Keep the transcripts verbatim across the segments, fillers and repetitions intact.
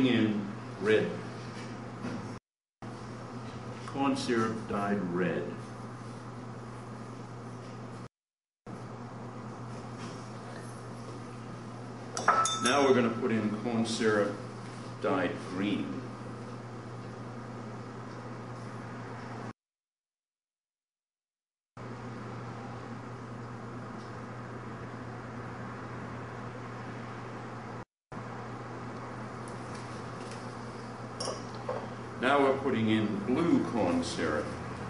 putting in red. Corn syrup dyed red. Now we're going to put in corn syrup dyed green. Now we're putting in blue corn syrup.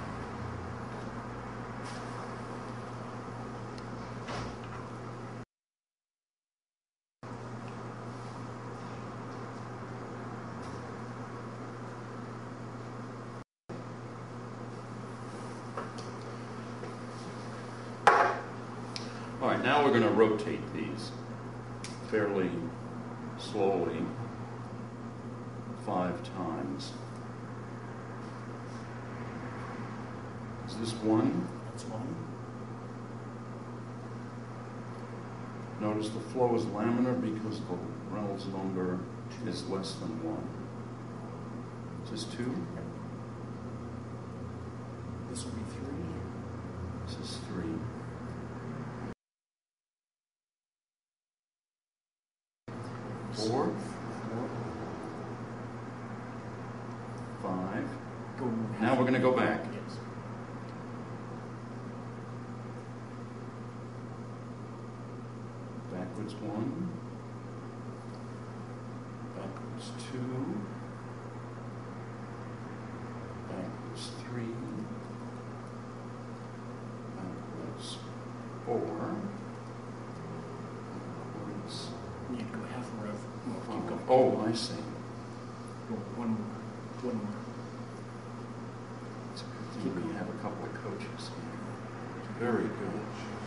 All right, now we're going to rotate these fairly slowly five times. Is this one? That's one. Notice the flow is laminar because the Reynolds number is less than one. Is this two? This will be three. This is three. Four. Four. Five. Go Now we're going to go back. Yes. Backwards one. Backwards two. Backwards three. Backwards four. Backwards You need to go half a rev. Well, keep five. going. Oh, I see. Go one more. One more. It's a good thing we have a couple of coaches here. Very good.